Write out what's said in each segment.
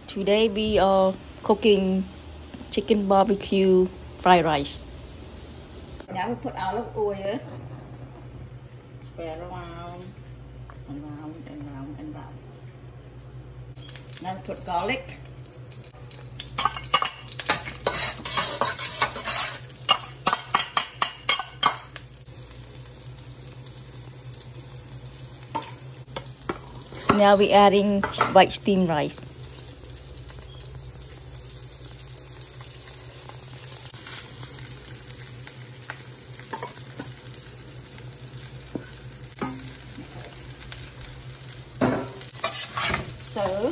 Today we are cooking chicken barbecue fried rice. Now we put olive oil, spread around and round and round and round. Now we put garlic. Now we're adding white steamed rice. So,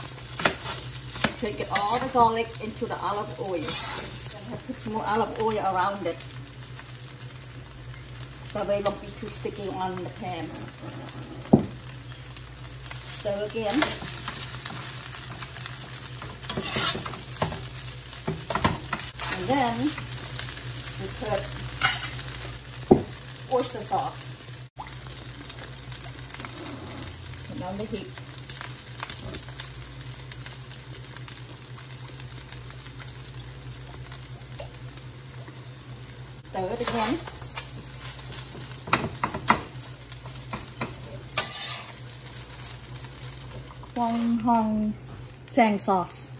take all the garlic into the olive oil. Then have to put more olive oil around it. That way it won't be too sticky on the pan. Stir again. And then we put oyster sauce. Put on the heat. Stir it again. Hong sang sauce.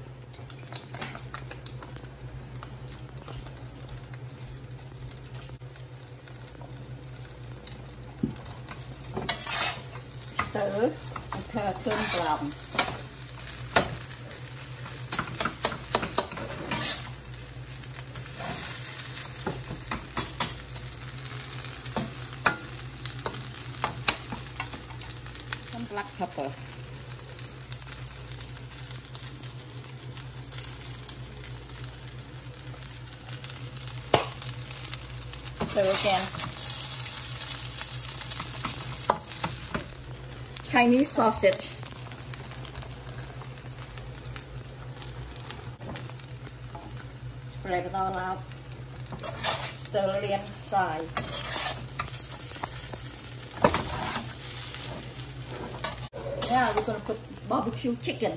Stir until it turns brown. Some black pepper. Stir again. Chinese sausage. Spread it all out. Stir it inside. Now we're going to put barbecue chicken.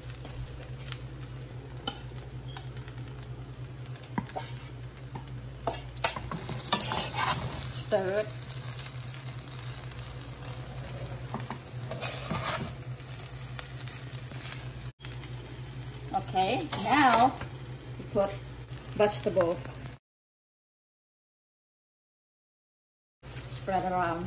Stir it. Okay, now we put vegetable. Spread it around.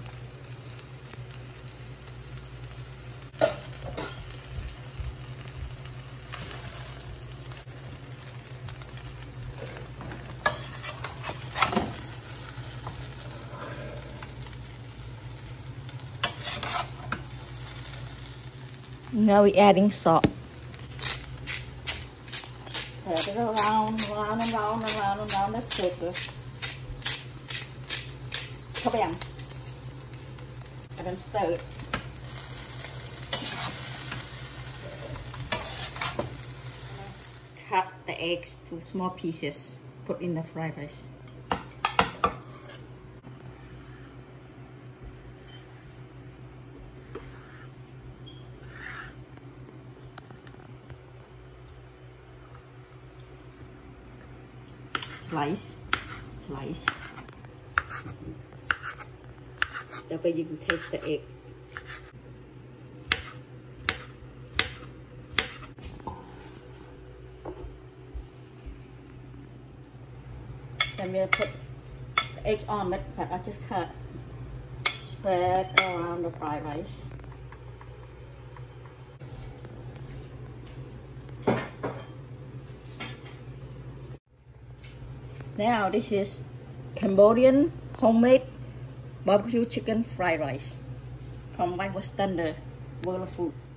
Now we're adding salt. Spread it around, round and round and round and round. That's circle. Khmer. And then stir it. Cut the eggs to small pieces. Put in the fried rice. Slice. That way you can taste the egg. Then we'll put the eggs on it that I just cut. Spread around the fried rice. Now this is Cambodian homemade barbecue chicken fried rice from my standard world of food.